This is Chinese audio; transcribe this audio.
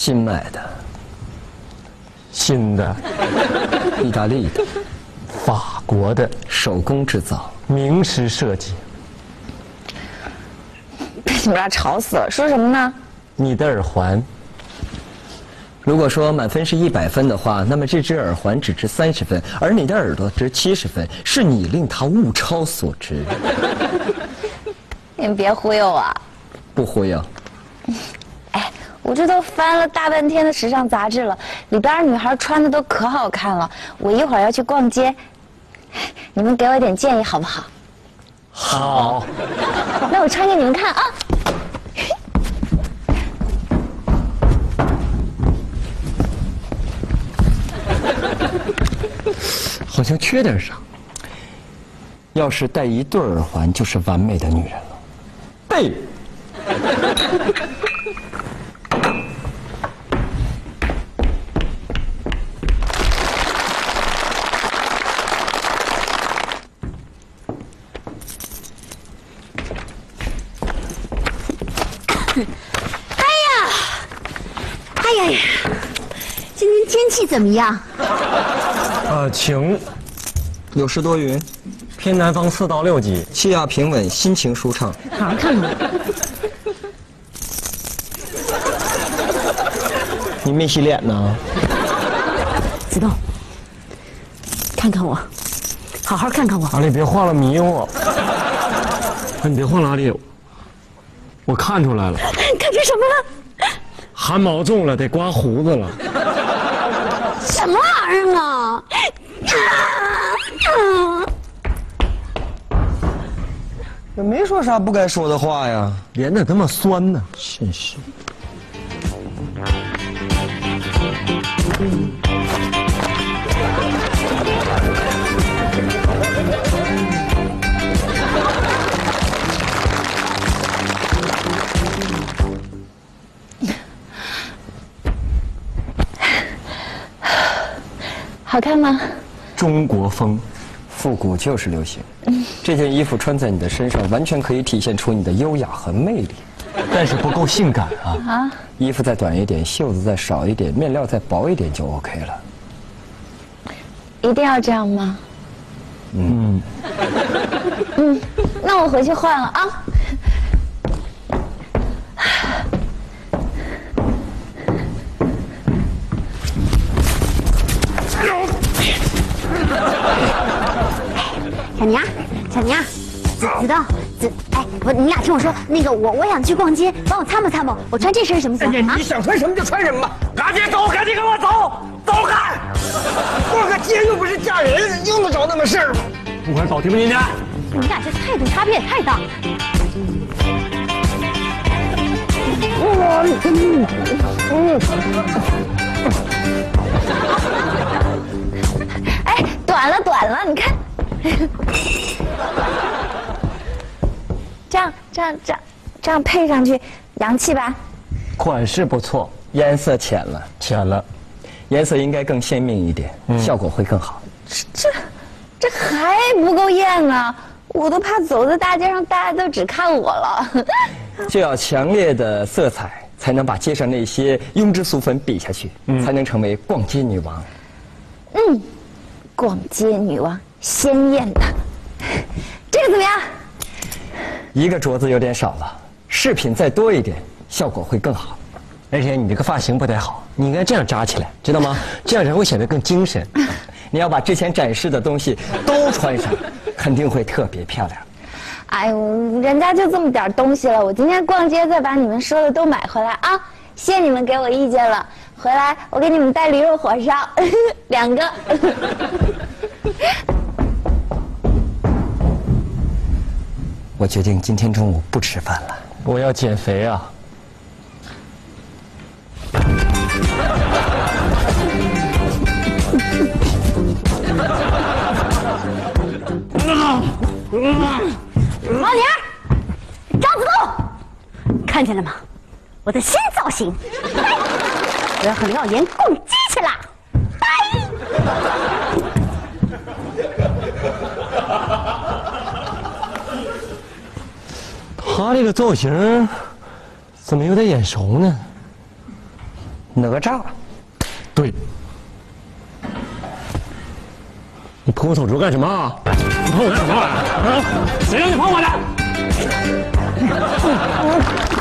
新买的， 新的， 意大利的， 法国的， 手工制造， 名师设计。 被你们俩吵死了！说什么呢？ 你的耳环， 如果说满分是100分的话，那么这只耳环只值30分，而你的耳朵值70分，是你令它物超所值。 你们别忽悠我！ 不忽悠。 哎，我这都翻了大半天的时尚杂志了，里边女孩穿的都可好看了。我一会儿要去逛街，你们给我点建议好不好？ 好。 那我穿给你们看啊。 好像缺点啥。要是戴一对耳环，就是完美的女人了。对。 哎呀，今天天气怎么样？ 晴， 有时多云， 偏南风4到6级， 气压平稳，心情舒畅。 好好看看。 你没洗脸呢？ 子栋，看看我，好好看看我。 阿丽别晃了，迷我。你别晃了，阿丽，我看出来了。 看出什么了？ 汗毛重了，得刮胡子了。 什么玩意儿啊？ 也没说啥不该说的话呀。 脸咋这么酸呢？ 真是。 好看吗？ 中国风，复古就是流行。这件衣服穿在你的身上，完全可以体现出你的优雅和魅力。 但是不够性感啊！ 啊， 衣服再短一点，袖子再少一点，面料再薄一点就 OK 了。 一定要这样吗？ 嗯， 那我回去换了啊。 小宁，小宁，子栋，哎，你俩听我说，那个我想去逛街，帮我参谋参谋，我穿这身什么行啊？ 你想穿什么就穿什么吧， 赶紧走，赶紧跟我走，走开！ 逛个街又不是嫁人，用得着那么事儿吗？ 不管早听不听见？ 你俩这态度差别也太大。 哎，短了，你看。这样配上去，洋气吧？ 款式不错， 颜色浅了， 浅了。 颜色应该更鲜明一点，效果会更好。 这还不够艳呢，我都怕走在大街上，大家都只看我了。 就要强烈的色彩，才能把街上那些庸脂俗粉比下去，才能成为逛街女王。 逛街女王，鲜艳的，这个怎么样？ 一个镯子有点少了，饰品再多一点，效果会更好。 而且你这个发型不太好，你应该这样扎起来，知道吗？这样人会显得更精神。 你要把之前展示的东西都穿上，肯定会特别漂亮。 哎呦，人家就这么点东西了，我今天逛街再把你们说的都买回来啊！谢谢你们给我意见了，回来我给你们带驴肉火烧2个。 我决定今天中午不吃饭了， 我要减肥啊！ 王玲，张子栋，看见了吗？我的新造型，我要和廖岩共击去了。 他这个造型怎么有点眼熟呢？ 哪吒。 对。你碰我手镯干什么啊？你碰我干什么啊？谁让你碰我的？